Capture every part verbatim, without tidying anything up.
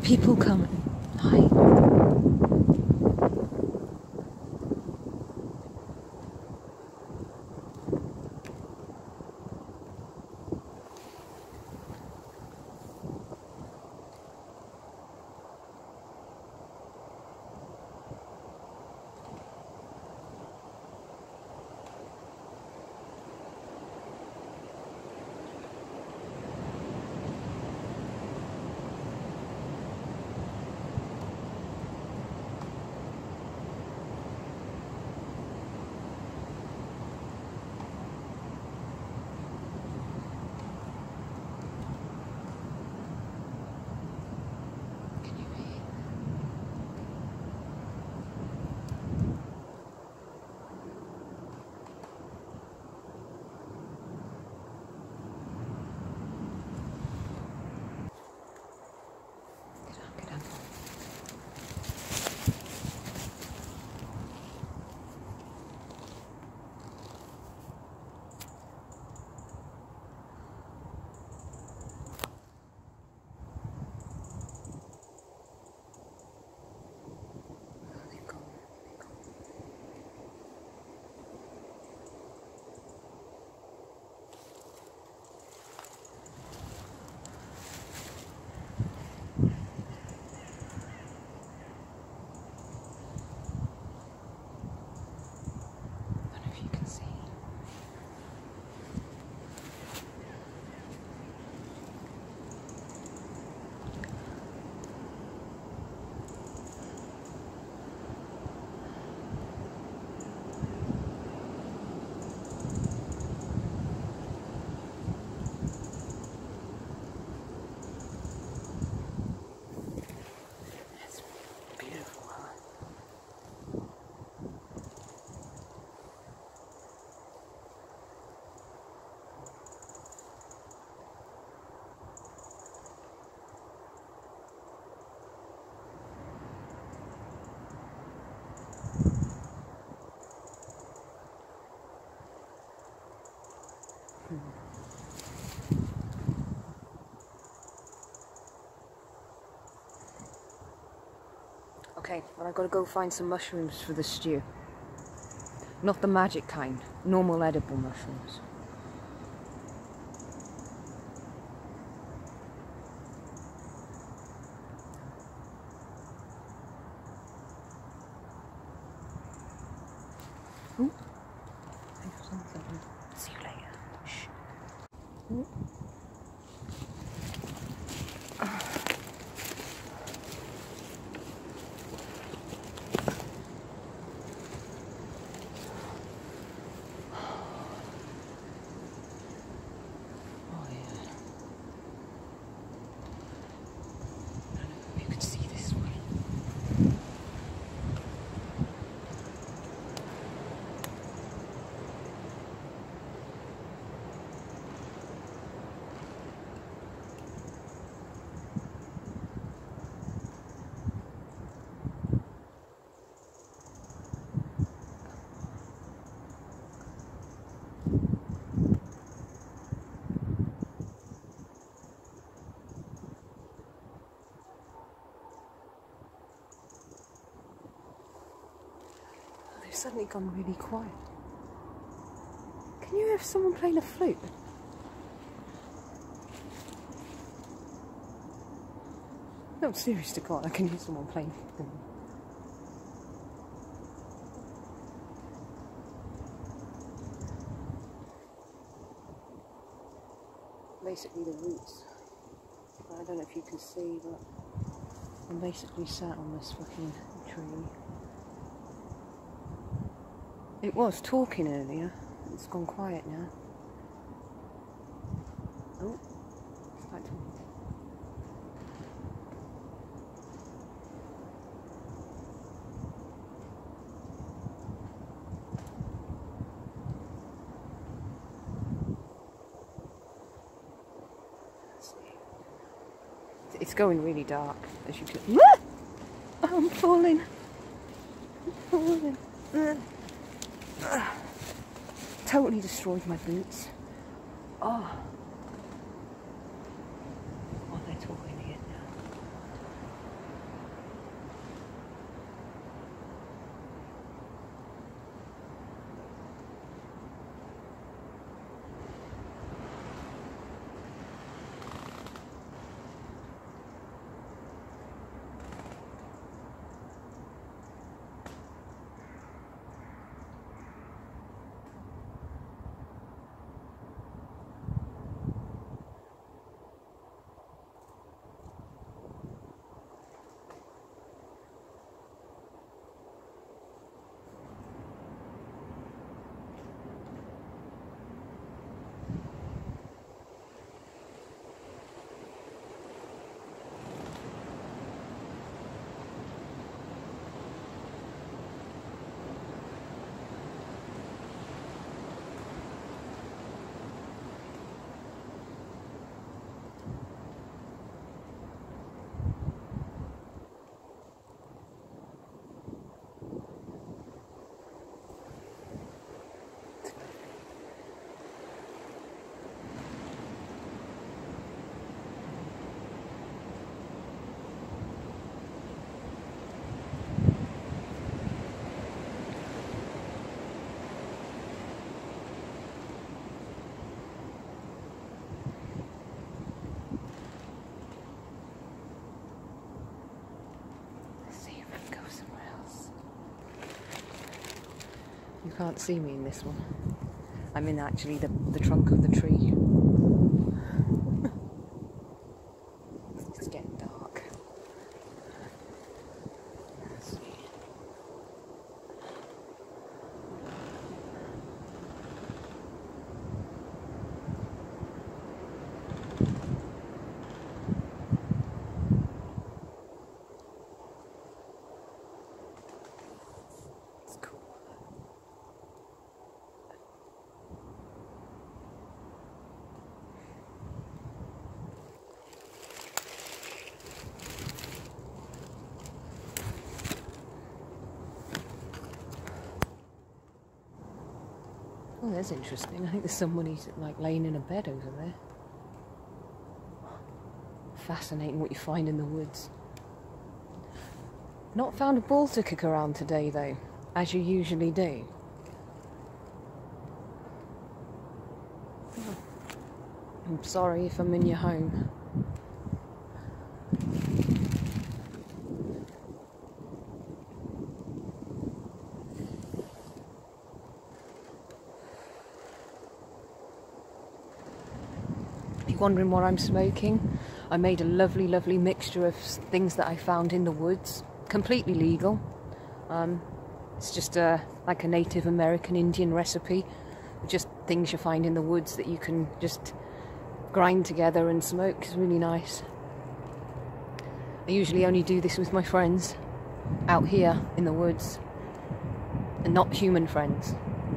People coming. Hi. Okay, well I've got to go find some mushrooms for the stew. Not the magic kind, normal edible mushrooms. Ooh. See you later. Shh. Ooh. They've suddenly gone really quiet. Can you hear someone playing a flute? No, serious to God, I can hear someone playing. Basically the roots. I don't know if you can see, but I'm basically sat on this fucking tree. It was talking earlier. It's gone quiet now. Oh, it's back to me. It's going really dark, as you can. Ah! Oh, I'm falling. I'm falling. Ah. Ah. Totally destroyed my boots. Oh. Oh, they're talking again now. can't see me in this one. I'm in actually the, the trunk of the tree. It's getting dark. Let's see. It's cool. Oh, that's interesting. I think there's somebody like laying in a bed over there. Fascinating what you find in the woods. Not found a ball to kick around today though, as you usually do. Oh. I'm sorry if I'm in your home. Wondering what I'm smoking, I made a lovely lovely mixture of things that I found in the woods, completely legal. Um, it's just a like a Native American Indian recipe, just things you find in the woods that you can just grind together and smoke. It's really nice. I usually only do this with my friends out here in the woods and not human friends.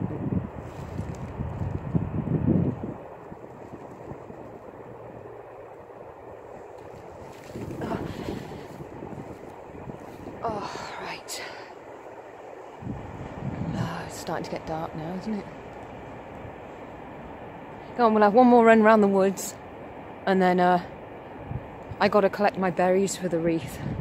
Oh, right. Oh, it's starting to get dark now, isn't it? Go on, we'll have one more run around the woods, and then uh, I got to collect my berries for the wreath.